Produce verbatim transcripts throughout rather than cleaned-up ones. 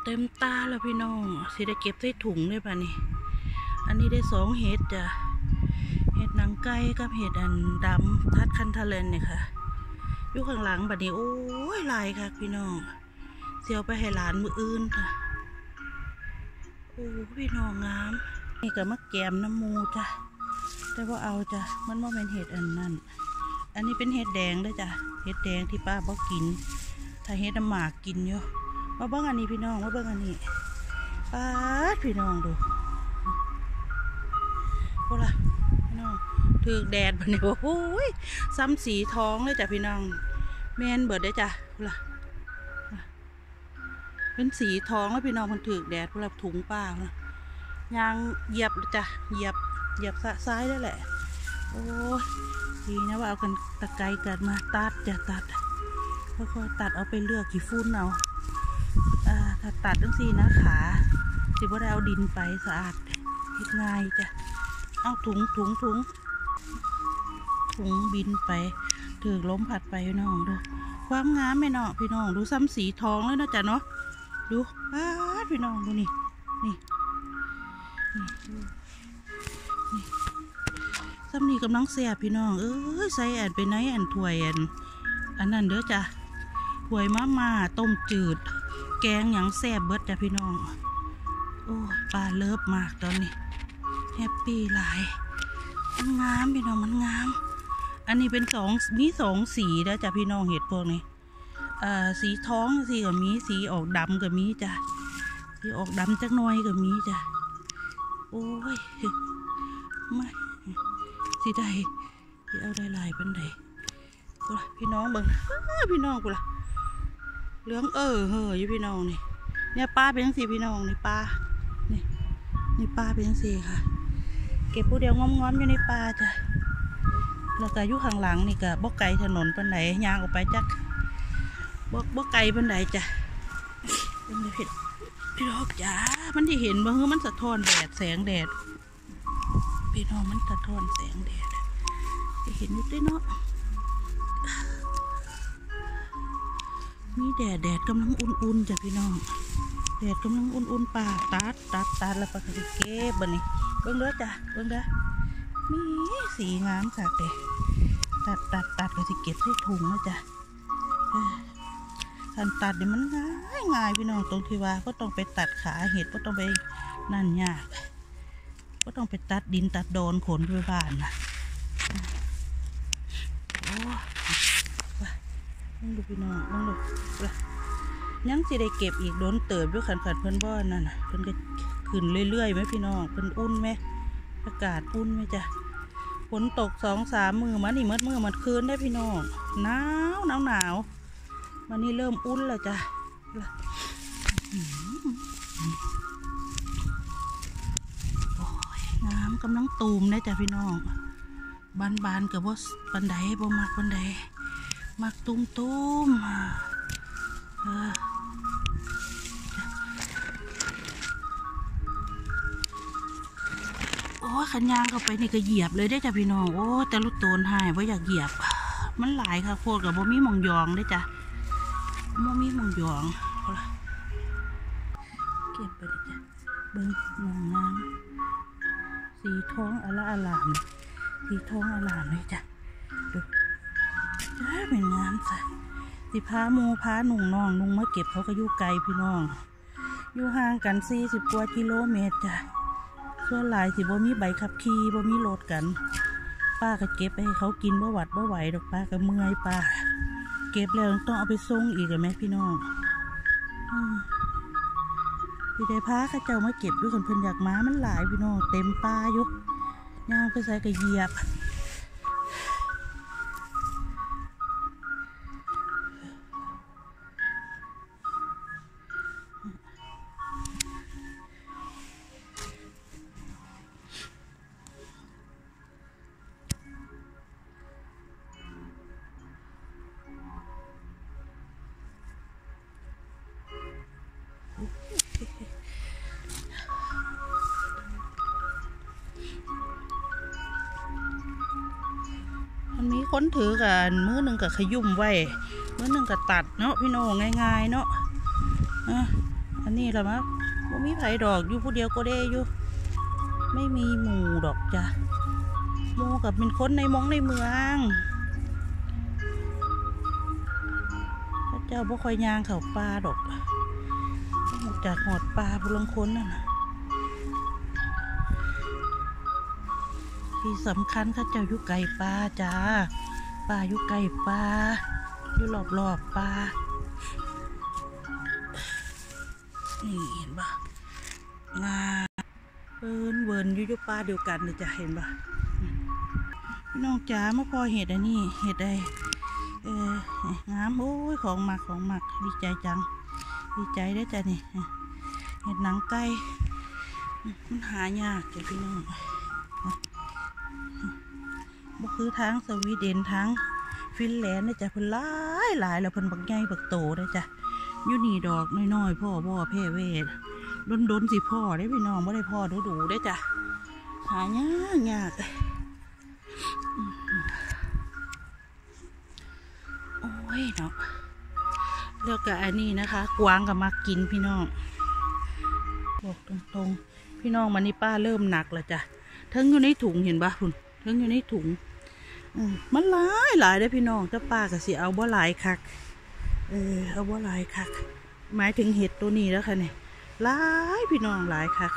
เต็มตาแล้วพี่น้องสิได้เก็บใส่ถุงได้ป่ะนี่อันนี้ได้สองเห็ดจ้ะเห็ดนางไก่กับเห็ดอันดำทัดคันทะเลนเนี่ยค่ะอยู่ข้างหลังบัดนี้โอ้ยลายค่ะพี่น้องเสียวไปให้หลานมืออื่นค่ะโอ้พี่น้องงามนี่ก็มะแกมน้ำมูจ้ะแต่ว่าเอาจ้ะมันว่าเป็นเห็ดอันนั้นอันนี้เป็นเห็ดแดงด้วยจ้ะเห็ดแดงที่ป้าบอกกินถ้าเห็ดน้ำหมากกินเยอะมาเบิ้งอันนี้พี่น้องมาเบิ้งอันนี้ป้าพี่น้องดูโอ้ล่ะพี่น้องถือแดดบัดนี้โอ้ยซ้ำสีทองเลยจ้ะพี่น้องแมนเบิดได้จ้ะโอ้ล่ะเป็นสีทองแล้วพี่น้องมันถือแดดพวกเราถุงป้ายางเหยียบจ้ะเหยียบเหยียบซ้ายได้แหละโอ้ยดีนะว่าเอากันตะไคร้กันมาตัดจะตัดค่อยๆตัดเอาไปเลือกกี่ฟุ้นเอาอ่าถ้าตัดทั้งสี่นะขาสิบ่ได้เอาดินไปสะอาดง่ายจ้ะเอาถุงถุงถุงถุงบินไปถือล้มผัดไปน้องดูความงามไม่น้องพี่น้องดูซ้ำสีทองเลยนะจ๊ะเนาะดูป้าพี่น้องดูนี่นี่นี่ซ้ำนี่กำลังเสียพี่น้องเอ้ยใส่แอนไปไหนแอนถ้วยแอนอันนั้นเด้อจ้ะถ้วยมาม่าต้มจืดแกงหยังแซ่บเบิดจ้ะพี่น้องโอ้ปลาเลิฟมากตอนนี้แฮปปี้หลายมันงามพี่น้องมันงามอันนี้เป็นสองมีสองสีนะจ้ะพี่น้องเห็ดพวกนี้อ่าสีท้องสีกับมีสีออกดำกับมีจ้ะสีออกดำจักหน่อยกับมีจ้ะโอ้ยไม่สีได้ที่เอาได้ลายเป็นไดกูละพี่น้องเบิ่งพี่น้องกูละเหลืองเออเฮ้ยพี่น้องนี่เนี่ยป้าเป็นยังสีพี่น้องนี่ป้านี่นี่ป้าเป็นยังสีค่ะเก็บผู้เดียวงอมๆอยู่ในป่าจ้ะแล้วก็อยู่ข้างหลังนี่ก็บ่ไกลถนนปันไหนยางออกไปจักบ่บ่ไกลปันไหนจ้ะเป็นไงพี่พี่น้องจ้ามันที่เห็นบ่คือมันสะท้อนแดดแสงแดดพี่น้องมันสะท้อนแสงแดดจะเห็นอยู่ด้วยเนาะมีแดดแดดกำลังอุ่นๆจ้ะพี่น้องแดดกำลังอุ่นๆป่าตัดตัดตัดแล้วปะคือเก็บบ่นี่เบิ่งเด้อจ้ะเบิ่งเด้อมีสีงามค่ะเด้ตัดตัดตัดก็สิเก็บใส่ถุงนะจ้ะการตัดเนี่ยมันง่ายง่ายพี่น้องตรงที่ว่าก็ต้องไปตัดขาเห็ดก็ต้องไปนั่นยากก็ต้องไปตัดดินตัดโดนขนไปบ้านนะโอ้ว้าลองดูพี่น้องลองดูว้ายังสิได้เก็บอีกโดนเติบด้วยขันขันเพิ่นบ่อนั่นน่ะเพิ่นก็ขึ้นเรื่อยๆไหมพี่น้องเพิ่นอุ่นไหมอากาศอุ่นไหมจ้ะฝนตกสองสามมือมันนี่มืดมือมันคืนได้พี่น้องหนาวหนาวหนาววันนี้เริ่มอุ่นแล้วจ้ะโอ้ยน้ำกำลังตูมได้จ้ะพี่น้องบานบานกับว่าปันไดบ่มักปันไดมักตุ้มตุ้มเออโอ้ขันยางเข้าไปนี่ก็เหยียบเลยได้จ้ะพี่น้องโอ้แต่ลูกโตนหายว่าอยากเหยียบมันหลายค่ะโคตรกับบ่มีมองยองได้จ้ะบ่มีมองยองเอาล่ะเก็บไปดิจ้ะเบิ้งงามงามสีทองอลาอลามสีทองอลามเลยจ้ะดูจ้าเป็นงามจ้ะสิพาโมพาหนุ่งน้องนุ่งมาเก็บเขาก็อยู่ไกลพี่น้องอยู่ห่างกันสี่สิบกว่ากิโลเมตรจ้ะส่วนหลายสิบ่มีใบขับขี่บ่มีรถกันป้าก็เก็บไปให้เขากินบ่หวัดบ่ไหวดอกป้าก็เมื่อยป้าเก็บแล้วต้องเอาไปส่งอีกไหมพี่น้องพี่ได้พาข้าเจ้ามาเก็บด้วยคนเพิ่นอยากมามันหลายพี่น้องเต็มป่าอยู่ย่างไปใส่กระเหยียบมันมีคนถือกันมือหนึ่งกับขยุ่มไว้มือหนึ่งกับตัดเนาะพี่น้องง่ายๆเนาะอ่ะอันนี้แหละมั้งไม่มีไผ่ดอกอยู่ผู้เดียวก็ได้อยู่ไม่มีหมู่ดอกจ้ะหมู่กับเป็นคนในมองในเมืองพระเจ้าบ่ค่อยย่างเขาปลาดอกจากหอดปลาผู้ลังคนนั่นนะที่สำคัญข้าเจ้าอยู่ไก่ปลาจ้าปลาอยู่ไก่ปลาอยู่รอบรอบปลานี่เห็นปะงาเวินเวินอยู่อยู่ปลาเดียวกันเลยจ้ะเห็นปะพี่น้องจ๋าเมื่อพอเห็ดอันนี้เห็ดได้เอองามโอ้ยของหมักของหมักดีใจจังดีใจได้จ้ะนี่เห็ดหนังไก่มันหายากจ้ะพี่น้องบ่คือทั้งสวีเดนทั้งฟินแลนด์นะจ้ะเพิ่นหลายหลายแล้วเพิ่นบักใหญ่บักโตได้จ้ะอยู่นี่ดอกน้อยๆพ่อบ่อเพ่เวทดนๆสิพ่อได้พี่น้องบ่ได้พ่อดูๆได้จ้ะหายากยากโอ้ยเนาะแล้วก็อันนี้นะคะกวางก็มากินพี่น้องบอกตรงๆพี่น้องมันนี่ป้าเริ่มหนักแล้วจ้ะทั้งอยู่ในถุงเห็นปะคุณทั้งอยู่ในถุงมันหลายหลายได้พี่น้องจะป้าก็สิเอาบ่หลายคักเออเอาบ่หลายคักหมายถึงเห็ดตัวนี้แล้วค่ะเนี่ยหลายพี่น้องหลายคัก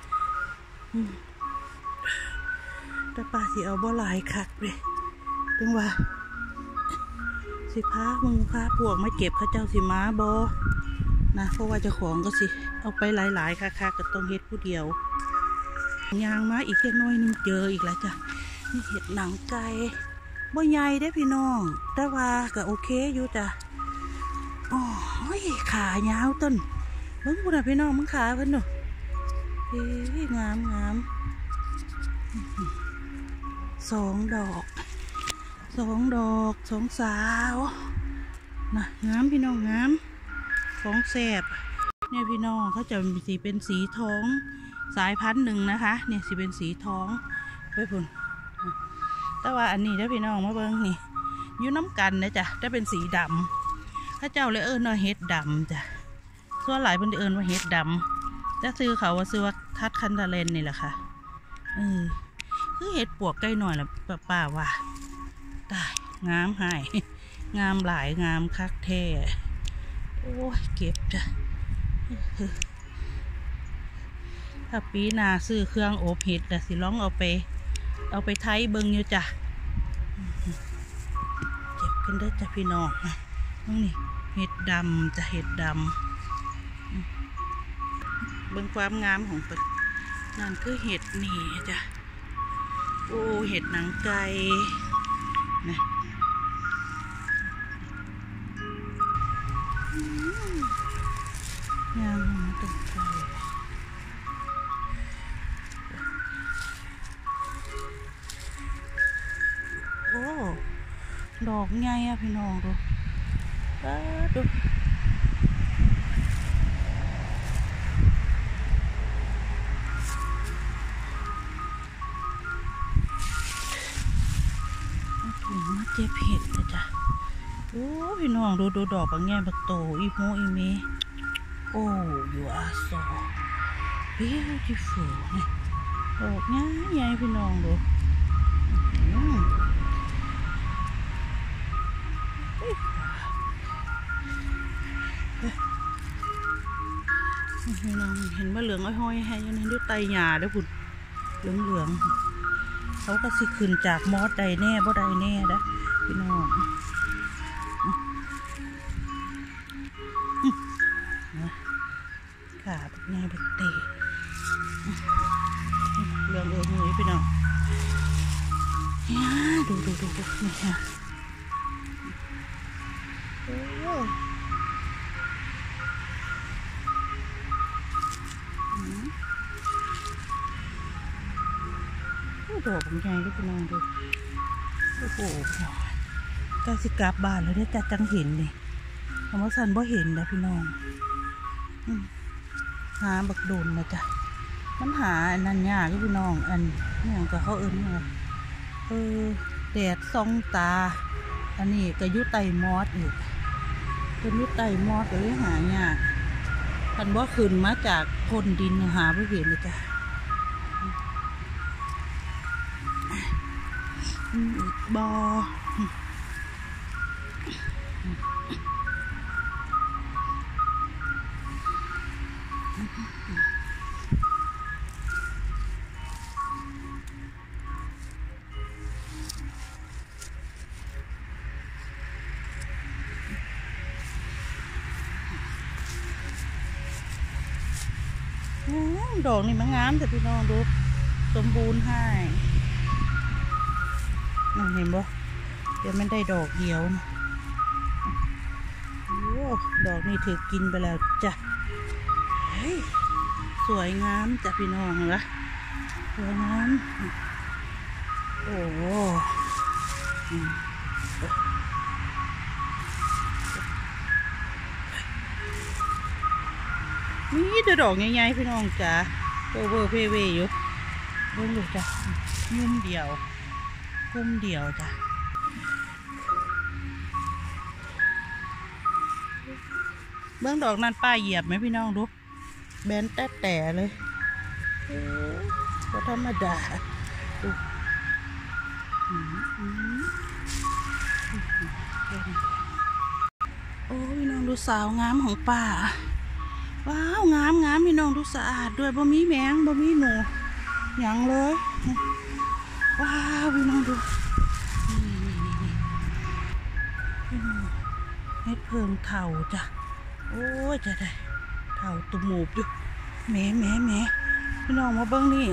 จะป้าสิเอาบ่หลายคักเลยถึงว่าสิพามึงพาพวกมาเก็บข้าเจ้าสิมาบอนะเพราะว่าเจ้าของก็สิเอาไปหลายๆคักๆกับตรงเห็ดผู้เดียวยางมาอีกแค่น้อยนึงเจออีกแล้วจ้ะนี่เห็ดหนังไก่บ่ใหญ่ได้พี่น้องแต่ว่าก็โอเคอยู่จ้ะโอ้ยขายาวต้นมึงพูดนะพี่น้องมึงขาเพิ่นหนูเฮ้ยงามงามสองดอกสองดอกสองสาวนะงามพี่น้องงามของแสบเนี่ยพี่น้องเขาจะมีสีเป็นสีทองสายพันธุ์หนึ่งนะคะเนี่ยสีเป็นสีทองไปพุ่นแต่ว่าอันนี้ได้พี่น้องมาเบิ้งนี่อยู่น้ำกันนะจ๊ะจะเป็นสีดำถ้าเจ้าเลยเอิญว่าเห็ดดำจ้ะส่วนหลายคนเอิญว่าเห็ดดำจะซื้อเขาว่าซื้อว่าทัดคันทาเลนนี่แหละค่ะเออคือเห็ดปวกใกล้หน่อยละป้าว่าตายงามหายงามหลายงามคักแท้โอ้ยเก็บจ้ะถ้าปีหน้าซื้อเครื่องอบเห็ดแต่สิร้องเอาไปเอาไปไทยเบิ้งอยู่จ้ะเจ็บกันได้จ้ะพี่น้องนี่เห็ดดำจะเห็ดดำเบิ้งความงามของตัวนั่นคือเห็ดนี่จ้ะโอ้เห็ดหนังไก่นะงามตึกไก่โอ้ดอกไงอะพี่น้องดูดูถุงมาเจ็บเห็ดนะจ๊ะโอ้พี่น้องดูดูดอกบางแง่บักโตอีโมอีเมโอ้ you are so beautiful เนี่ยดอกง่ายใหญ่พี่น้องดูพี่น้องเห็นว่าเหลืองอ้อยๆให้ยังไงด้วยไตหยาด้วยพุ่นเหลืองเหลืองเขาก็สิขึ้นจากมอสใดแน่บ่ใดแน่นะพี่น้องขาแบบไงแบบเตะเหลืองเอ๋ยเอ๋ยพี่น้องดูดูดูดูนี่ค่ะโอ้ดอกของใหญ่ด้วยพี่น้องดูโอ้โหกาสิกาบบานเลยได้จัดจังเห็นเลยคำว่าสันบ่เห็นนะพี่น้องหาบักโดนมาจ้ะมันหาอันนั้นยากพี่น้องอันนี่อย่างกับเขาเอิ้นว่าเออแดดส่องตาอันนี้ก็ยุไตมอสอีกเป็นยุไตมอสก็เลยหายากคันว่าขึ้นมาจากพ้นดินหาไม่เห็นเลยจ้ะบอดอกนี่มันงามแต่พี่น้องดูสมบูรณ์ให้เห็นบ่เดี๋ยวมันได้ดอกเดียวนะโอ้ดอกนี่ถือกินไปแล้วจ้ะสวยงามจ้ะพี่น้องเหรอสวยงามโอ้นี่จะดอกใหญ่ๆพี่น้องจ้ะโอเวอร์เพเวอยู่เบิ่งดูจ้ะยุ่มเดียวกุ้มเดียวจ้ะเบื้องดอกนั้นป้าเหยียบไหมพี่น้องดูแบนแต่แต่เลยก็ธรรมดาดูโอ้พี่น้องดูสาวงามของป้าว้าวงามงามพี่น้องดูสะอาดด้วยบ่มีแมงบ่มีหนูหยังเลยว้าวพี่น้องดูเฮ็ดเพิ่งเข่าจ้ะโอ้ยจะได้เข่าตุ่มหมูบอยู่แหมแหมแหมพี่น้องมาเบิ้งนี่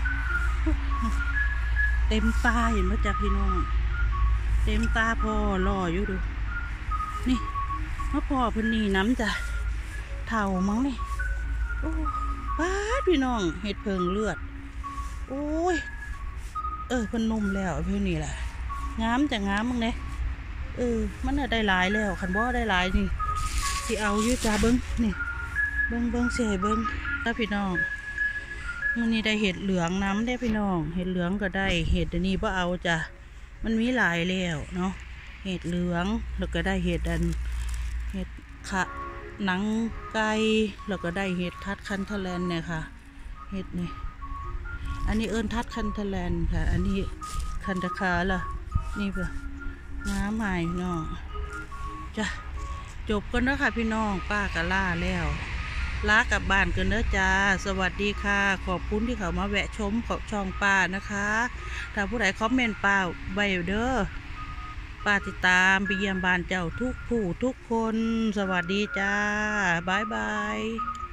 เต็มตาเห็นไหมจ้ะพี่น้องเต็มตาพอรออยู่ดูนี่มาพอเพิ่นนี่น้ำจ้ะเท่ามั้งนี่โอ้ป้าพี่น้องเห็ดเพิงเลือดโอ้ยเออเพิ่นนุ่มแล้วเพิ่นนี่แหละงามจะงามมั้งเนี่ยเออมันได้หลายแล้วขันบ่ได้หลายนี่ที่เอาอยู่จ้าเบิ้งนี่เบิ้งเบิ้งเสียเบิ้งถ้าพี่น้องมันนี่ได้เห็ดเหลืองน้ำได้พี่น้องเห็ดเหลืองก็ได้เห็ดอันนี้บ่เอาจ้ะมันมีหลายแล้วเนาะเห็ดเหลืองแล้วก็ได้เห็ดอันเห็ดขะหนังไก่แล้วก็ได้เห็ดทัดคันทแลนเนี่ยค่ะเห็ดนี่อันนี้เอิญทัดคันทแลนค่ะอันนี้คันตะคาล่ะนี่เปล่าน้ำใหม่เนาะจ้ะจบกันแล้วค่ะพี่น้องป้ากะล่าแล้วลากลับบ้านกันเด้อจ้าสวัสดีค่ะขอบคุณที่เขามาแวะชมขอบช่องป้านะคะถ้าผู้ใดคอมเมนต์ป้าไว้เด้อป้าติดตามไปเยี่ยมบ้านเจ้าทุกผู้ทุกคนสวัสดีจ้าบ๊ายบาย